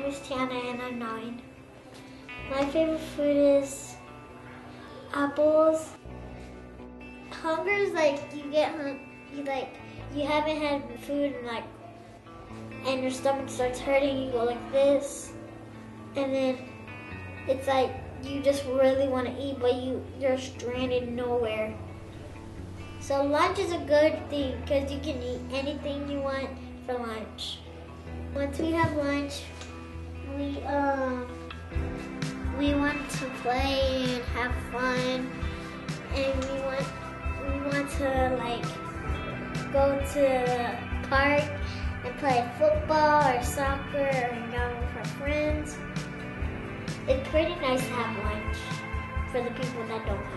is Tiana and I'm 9. My favorite food is apples. Hunger is like you haven't had food and your stomach starts hurting, you go like this. And then it's like you just really want to eat, but you're stranded nowhere. So lunch is a good thing because you can eat anything you want for lunch. Once we have lunch, we want to play and have fun, and we want to go to the park and play football or soccer or hang out with our friends. It's pretty nice to have lunch for the people that don't have.